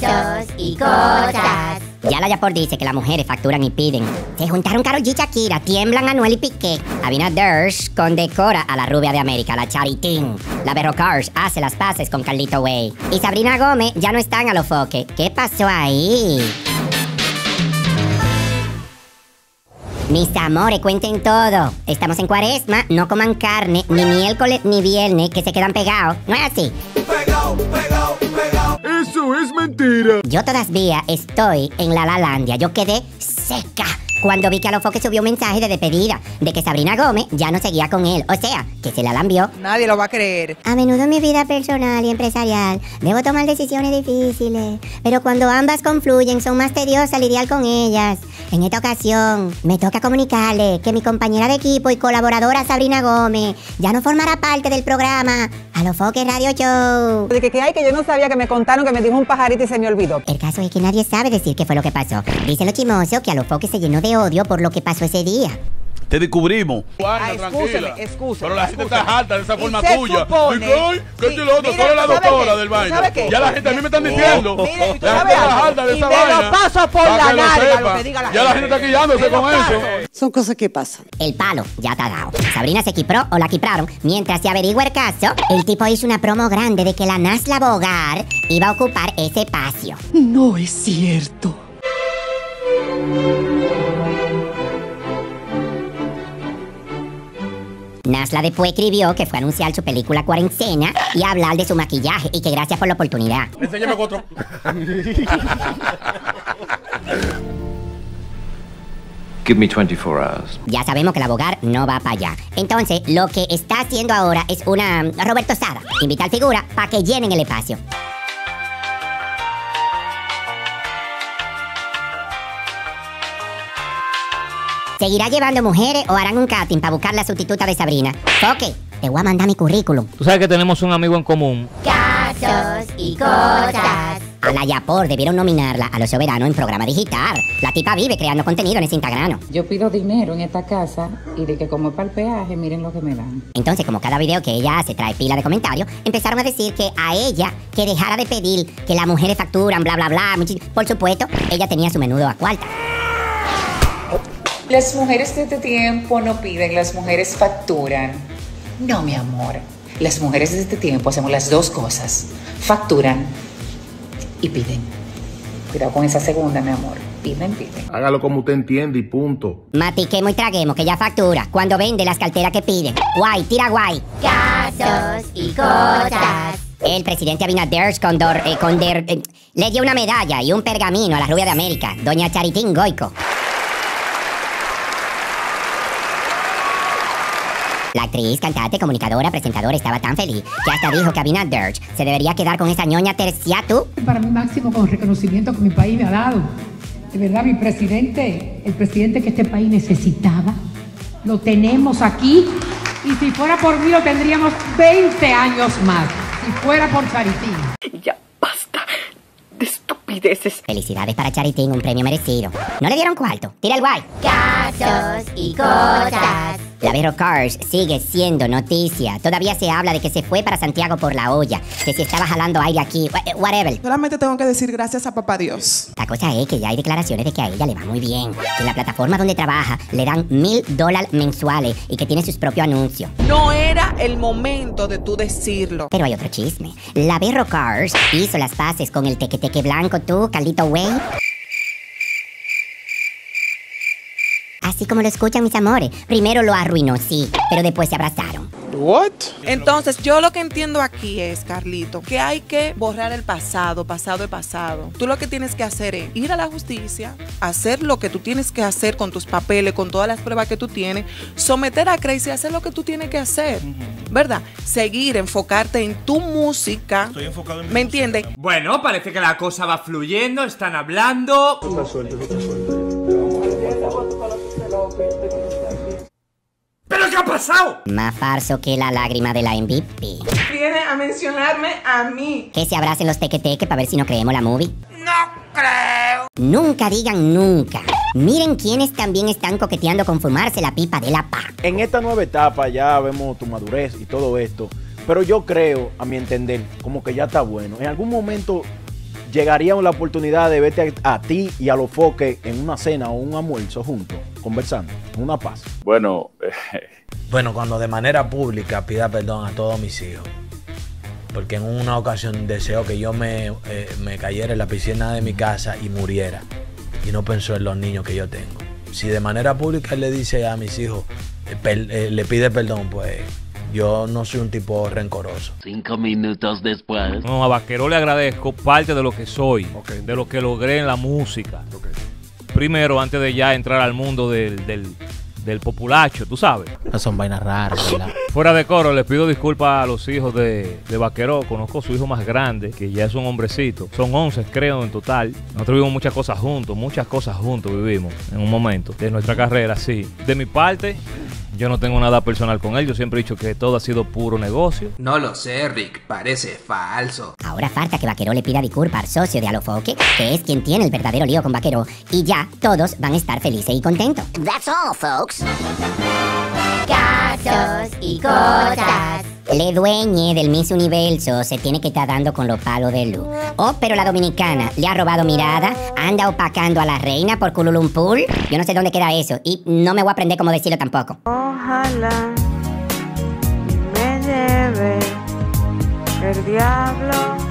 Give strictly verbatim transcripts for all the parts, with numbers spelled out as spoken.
Casos y cosas. Ya la Yapor dice que las mujeres facturan y piden. Se juntaron Karol G y Shakira, tiemblan Anuel y Piqué. Abinader condecora a la rubia de América, la Charitín. La Berrocars hace las paces con Carlito Way. Y Sabrina Gómez ya no están a lo foque. ¿Qué pasó ahí? Mis amores, cuenten todo. Estamos en cuaresma, no coman carne, ni miércoles ni viernes, que se quedan pegados. ¿No es así? Pegao, pegao, pegao. Eso es mentira. Yo todavía estoy en la Lalandia. Yo quedé seca cuando vi que Alofoque subió un mensaje de despedida, de que Sabrina Gómez ya no seguía con él. O sea, que se la lambió. Nadie lo va a creer. A menudo en mi vida personal y empresarial debo tomar decisiones difíciles, pero cuando ambas confluyen son más tediosas lidiar con ellas. En esta ocasión me toca comunicarle que mi compañera de equipo y colaboradora Sabrina Gómez ya no formará parte del programa Alofoque Radio Show. De que, que hay que yo no sabía, que me contaron, que me dijo un pajarito y se me olvidó. El caso es que nadie sabe decir qué fue lo que pasó. Dice lo chimoso que Alofoque se llenó de odio por lo que pasó ese día. Te descubrimos. Ah, excúseme, excúseme. Pero la gente está harta de esa forma se tuya. supone- Y que, ¿qué Sí, es lo otro? mira, Tú eres la ¿sabe doctora qué? del vaina. ¿Sabe qué? Ya la gente a mí me están diciendo. Mire, ¿y tú La sabes gente está algo? harta de Y esa me lo vaina. paso por Pa' la que lo nalga, sepa. lo que diga la Ya la gente. gente está quillándose Me lo con paso. eso. Son cosas que pasan. El palo ya está dado. Sabrina se quipró o la quipraron. Mientras se averigua el caso, el tipo hizo una promo grande de que la Nasla Bogar iba a ocupar ese espacio. No es cierto. Nasla después escribió que fue a anunciar su película Cuarentena y a hablar de su maquillaje y que gracias por la oportunidad. Enséñame otro. Give me twenty-four hours. Ya sabemos que la Bogar no va para allá. Entonces, lo que está haciendo ahora es una Roberto Sada. Invitar figuras para que llenen el espacio. ¿Seguirá llevando mujeres o harán un casting para buscar la sustituta de Sabrina? Ok, te voy a mandar mi currículum. Tú sabes que tenemos un amigo en común. Casos y cosas. A la Yapor debieron nominarla a Los Soberanos en programa digital. La tipa vive creando contenido en ese Instagram. Yo pido dinero en esta casa y de que como es para el peaje, miren lo que me dan. Entonces, como cada video que ella hace trae pila de comentarios, empezaron a decir que a ella que dejara de pedir que las mujeres facturan, bla, bla, bla. muchi- Por supuesto, ella tenía su menudo a cuarta. Las mujeres de este tiempo no piden, las mujeres facturan. No, mi amor. Las mujeres de este tiempo hacemos las dos cosas. Facturan y piden. Cuidado con esa segunda, mi amor. Piden, piden. Hágalo como usted entiende y punto. Matiquemos y traguemos que ella factura cuando vende las carteras que piden. Guay, tira guay. Casos y cosas. El presidente Abinader Condor, eh, Condor, eh, le dio una medalla y un pergamino a la rubia de América, doña Charitín Goico. La actriz, cantante, comunicadora, presentadora estaba tan feliz que hasta dijo que Abinader se debería quedar con esa ñoña terciatu. Para mí máximo con el reconocimiento que mi país me ha dado. De verdad, mi presidente, el presidente que este país necesitaba, lo tenemos aquí y si fuera por mí lo tendríamos veinte años más. Si fuera por Charitín. Ya basta de estupideces. Felicidades para Charitín, un premio merecido. ¿No le dieron cuarto? Tira el guay. Casos y cosas. La Berrocars sigue siendo noticia. Todavía se habla de que se fue para Santiago por la olla, que si estaba jalando aire aquí, whatever. Solamente tengo que decir gracias a papá Dios. La cosa es que ya hay declaraciones de que a ella le va muy bien, que en la plataforma donde trabaja le dan mil dólares mensuales y que tiene sus propios anuncios. No era el momento de tú decirlo. Pero hay otro chisme. La Berrocars hizo las paces con el teque-teque blanco, tú, Carlito Way. Así como lo escuchan, mis amores. Primero lo arruinó, sí, pero después se abrazaron. What? Entonces, yo lo que entiendo aquí es, Carlito, que hay que borrar el pasado, pasado es pasado. Tú lo que tienes que hacer es ir a la justicia, hacer lo que tú tienes que hacer con tus papeles, con todas las pruebas que tú tienes, someter a Crazy, hacer lo que tú tienes que hacer, ¿verdad? Seguir, enfocarte en tu música. Estoy enfocado en mi ¿Me entiendes? Bueno, parece que la cosa va fluyendo, están hablando. Está suelto, está suelto. ¿Pero qué ha pasado? Más falso que la lágrima de la M V P. Viene a mencionarme a mí. Que se abracen los teque-teque para ver si no creemos la movie. No creo. Nunca digan nunca. Miren quiénes también están coqueteando con fumarse la pipa de la pa. En esta nueva etapa ya vemos tu madurez y todo esto, pero yo creo, a mi entender, como que ya está bueno. En algún momento ¿llegaría la oportunidad de verte a, a ti y a los foques en una cena o un almuerzo juntos, conversando, en una paz? Bueno, eh. bueno, cuando de manera pública pida perdón a todos mis hijos. Porque en una ocasión deseo que yo me, eh, me cayera en la piscina de mi casa y muriera. Y no pensó en los niños que yo tengo. Si de manera pública él le dice a mis hijos, eh, per, eh, le pide perdón, pues yo no soy un tipo rencoroso. Cinco minutos después. No, a Vaqueró le agradezco parte de lo que soy, okay, de lo que logré en la música. Okay. Primero, antes de ya entrar al mundo del... del del populacho, tú sabes. No son vainas raras, ¿verdad? Fuera de coro, les pido disculpas a los hijos de, de Vaqueró. Conozco a su hijo más grande, que ya es un hombrecito. Son once, creo, en total. Nosotros vivimos muchas cosas juntos, muchas cosas juntos vivimos en un momento de nuestra carrera, sí. De mi parte, yo no tengo nada personal con él. Yo siempre he dicho que todo ha sido puro negocio. No lo sé, Rick. Parece falso. Ahora falta que Vaqueró le pida disculpas al socio de Alofoque, que es quien tiene el verdadero lío con Vaqueró, y ya todos van a estar felices y contentos. That's all, folks. Casos y cosas. Le dueñe del Miss Universo se tiene que estar dando con los palos de luz. Oh, pero la dominicana le ha robado mirada, anda opacando a la reina por Kuala Lumpur. Yo no sé dónde queda eso y no me voy a aprender cómo decirlo tampoco. Ojalá me lleve el diablo.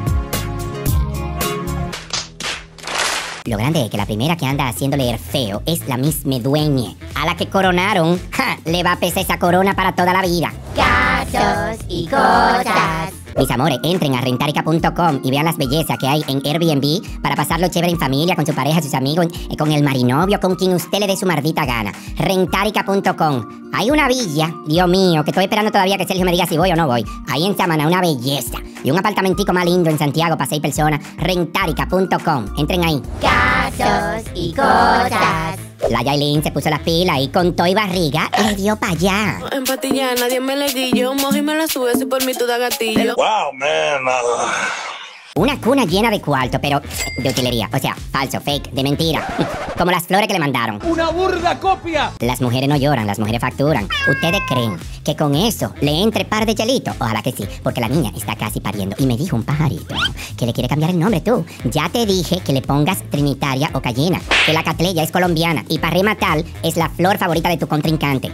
Lo grande es que la primera que anda haciéndole el feo es la Miss Medueñe. A la que coronaron, ¡ja! Le va a pesar esa corona para toda la vida. Casos y cosas. Mis amores, entren a rentarica punto com y vean las bellezas que hay en Airbnb para pasarlo chévere en familia, con su pareja, sus amigos, eh, con el marinovio, con quien usted le dé su maldita gana. rentarica punto com. Hay una villa, Dios mío, que estoy esperando todavía que Sergio me diga si voy o no voy. Ahí en Samaná, una belleza. Y un apartamentico más lindo en Santiago para seis personas. rentarica punto com. Entren ahí. Casos y cosas. La Yailin se puso las pilas y con todo y barriga le dio para allá. En patilla nadie me le guillo, mojo y me la sube si por mí tú da gatillo. Wow, man. Una cuna llena de cuarto, pero de utilería. O sea, falso, fake, de mentira. Como las flores que le mandaron. ¡Una burda copia! Las mujeres no lloran, las mujeres facturan. ¿Ustedes creen que con eso le entre par de chelitos? Ojalá que sí, porque la niña está casi pariendo. Y me dijo un pajarito que le quiere cambiar el nombre tú. Ya te dije que le pongas Trinitaria o Cayena, que la Catleya es colombiana. Y para rematar, es la flor favorita de tu contrincante.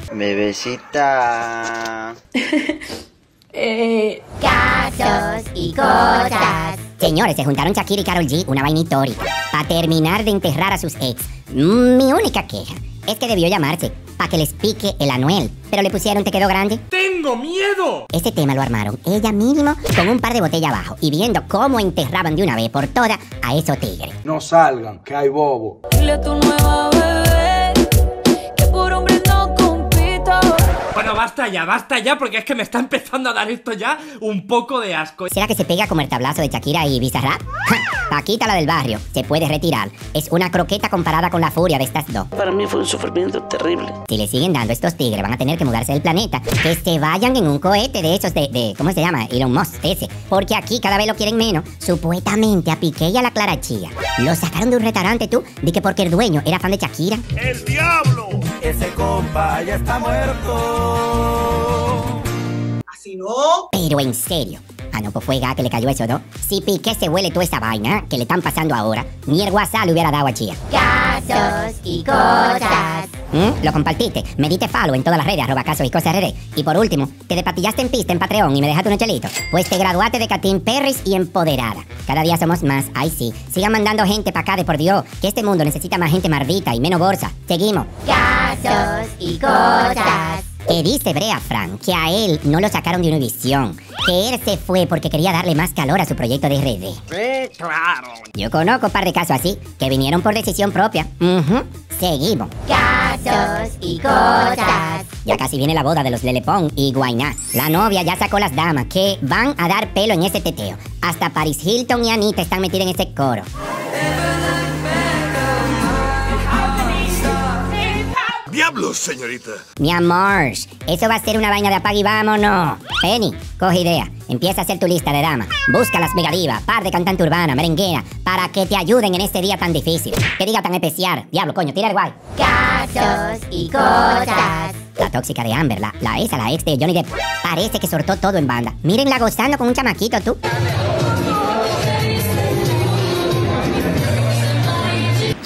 Bebecita. eh... Casos y cosas. Señores, se juntaron Shakira y Karol G, una vaina histórica, para terminar de enterrar a sus ex. Mi única queja es que debió llamarse para que les pique el Anuel, pero le pusieron Te quedó grande. ¡Tengo miedo! Este tema lo armaron ella mínimo con un par de botellas abajo y viendo cómo enterraban de una vez por todas a esos tigres. No salgan, que hay bobo. Dile a tu nueva bebé que por hombre no compito. Bueno, basta ya, basta ya, porque es que me está empezando a dar esto ya un poco de asco. ¿Será que se pega como el tablazo de Shakira y Bizarrap? Paquita, la del barrio, se puede retirar. Es una croqueta comparada con la furia de estas dos. Para mí fue un sufrimiento terrible. Si le siguen dando estos tigres, van a tener que mudarse del planeta. Que se vayan en un cohete de esos de, de ¿cómo se llama? Elon Musk, ese. Porque aquí cada vez lo quieren menos. Supuestamente a Piqué y a la Clara Chía lo sacaron de un restaurante, tú, de que porque el dueño era fan de Shakira. ¡El diablo! Ese compa ya está muerto. Así no. Pero en serio. Ah, no, pues fue gas que le cayó eso, ¿no? Si Piqué se huele toda esa vaina que le están pasando ahora, ni el WhatsApp le hubiera dado a Chía. Casos y cosas. ¿Mm? Lo compartiste, me diste follow en todas las redes, arroba casos y cosas R D. Y por último, te despatillaste en pista en Patreon y me dejaste unos chelitos. Pues te graduaste de Katy Perry y empoderada. Cada día somos más, ay sí. Sigan mandando gente para acá, de por Dios, que este mundo necesita más gente mardita y menos bolsa. Seguimos. Casos y cosas. Que dice Brea Frank que a él no lo sacaron de Univision, que él se fue porque quería darle más calor a su proyecto de R D. Sí, claro. Yo conozco un par de casos así, que vinieron por decisión propia. Uh-huh. Seguimos. Casos y cosas. Ya casi viene la boda de los Lelepón y Guainá. La novia ya sacó las damas que van a dar pelo en ese teteo. Hasta Paris Hilton y Anita están metidas en ese coro. ¡Diablos, señorita! Mi amor, eso va a ser una vaina de apague y vámonos. Penny, coge idea. Empieza a hacer tu lista de damas. Busca las megadivas, par de cantante urbana, merenguera, para que te ayuden en este día tan difícil. Que diga tan especial. Diablo, coño, tira el guay. Casos y cosas. La tóxica de Amber, la, la esa, la ex de Johnny Depp. Parece que soltó todo en banda. Mírenla gozando con un chamaquito, tú.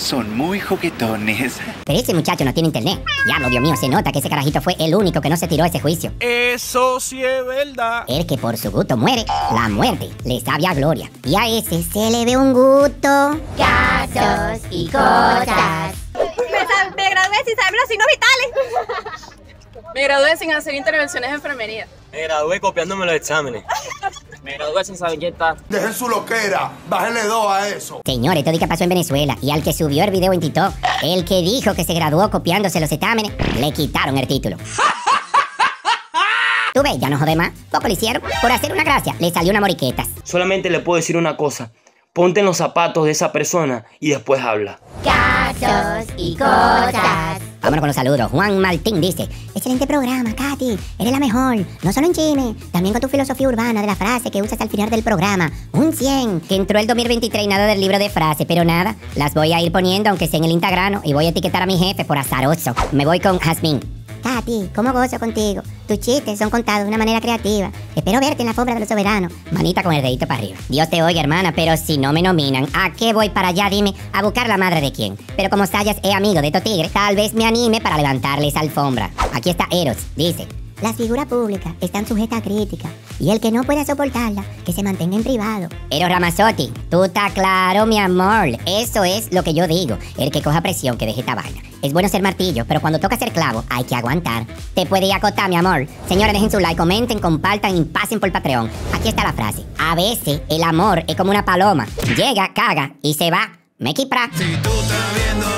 son muy juguetones. Pero ese muchacho no tiene internet. Diablo, Dios mío, se nota que ese carajito fue el único que no se tiró ese juicio. Eso sí es verdad. El que por su gusto muere, la muerte le sabe a gloria. Y a ese se le ve un gusto. Casos y cosas. Me, me gradué sin saber los signos vitales. Me gradué sin hacer intervenciones de enfermería. Me gradué copiándome los exámenes. Me gradué sin saber inyectar. Dejen su loquera, bájenle dos a eso. Señores, esto di que pasó en Venezuela. Y al que subió el video en TikTok, el que dijo que se graduó copiándose los exámenes, le quitaron el título. Tú ves, ya no jode más. Poco le hicieron. Por hacer una gracia, le salió una moriquetas. Solamente le puedo decir una cosa. Ponte en los zapatos de esa persona y después habla. Casos y cosas. Vámonos con los saludos. Juan Martín dice: excelente programa, Katy. Eres la mejor. No solo en chisme, también con tu filosofía urbana de la frase que usas al final del programa. Un cien. Que entró el dos mil veintitrés y nada del libro de frases, pero nada. Las voy a ir poniendo aunque sea en el Instagram y voy a etiquetar a mi jefe por azaroso. Me voy con Jazmín. Katy, ¿cómo gozo contigo? Tus chistes son contados de una manera creativa. Espero verte en la alfombra de los soberanos. Manita con el dedito para arriba. Dios te oiga, hermana, pero si no me nominan, ¿a qué voy para allá? Dime, ¿a buscar la madre de quién? Pero como Sayas es amigo de estos tigres, tal vez me anime para levantarle esa alfombra. Aquí está Eros, dice: las figuras públicas están sujetas a crítica y el que no pueda soportarla, que se mantenga en privado. Eros Ramazzotti, tú estás claro, mi amor. Eso es lo que yo digo. El que coja presión, que deje esta vaina. Es bueno ser martillo, pero cuando toca ser clavo, hay que aguantar. Te puede ir a acotar, mi amor. Señores, dejen su like, comenten, compartan y pasen por Patreon. Aquí está la frase. A veces el amor es como una paloma. Llega, caga y se va. Me quipra. Si tú estás viendo